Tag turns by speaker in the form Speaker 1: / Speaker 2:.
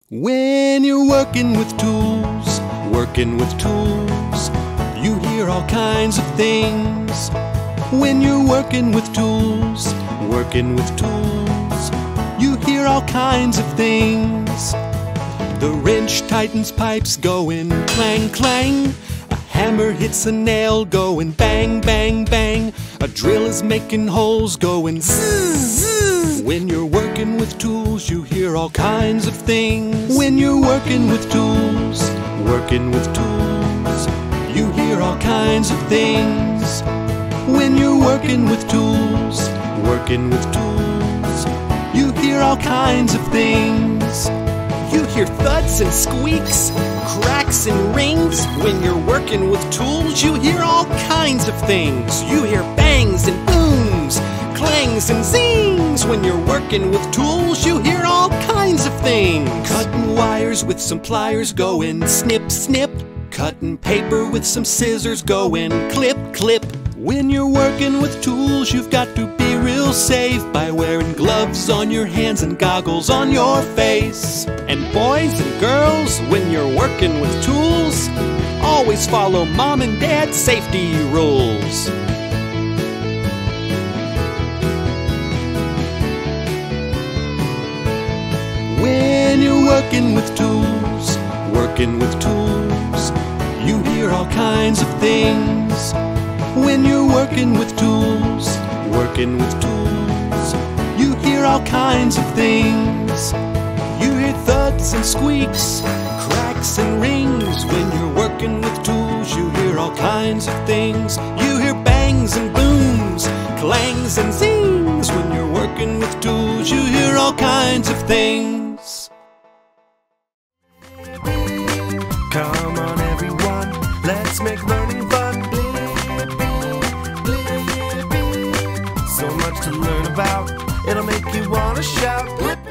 Speaker 1: When you're working with tools, you hear all kinds of things. When you're working with tools, you hear all kinds of things. The wrench tightens pipes going clang, clang. A hammer hits a nail going bang, bang, bang. A drill is making holes going zzz, zzz. When you're working with tools, you hear all kinds of things. When you're working with tools, you hear all kinds of things. When you're working with tools, you hear all kinds of things.
Speaker 2: You hear thuds and squeaks, cracks and rings. When you're working with tools, you hear all kinds of things. You hear bangs and booms, clangs and zings. When you're working with tools, you hear all kinds of things.
Speaker 1: Cutting wires with some pliers going snip, snip. Cutting paper with some scissors going clip, clip. When you're working with tools, you've got to be real safe by wearing gloves on your hands and goggles on your face.
Speaker 2: And boys and girls, when you're working with tools, always follow mom and dad's safety rules.
Speaker 1: When you're working with tools, you hear all kinds of things. When you're working with tools, you hear all kinds of things. You hear thuds and squeaks, cracks and rings. When you're working with tools, you hear all kinds of things. You hear bangs and booms, clangs and zings. When you're working with tools, you hear all kinds of things.
Speaker 3: Come on everyone, let's make learning fun. So much to learn about, it'll make you wanna shout.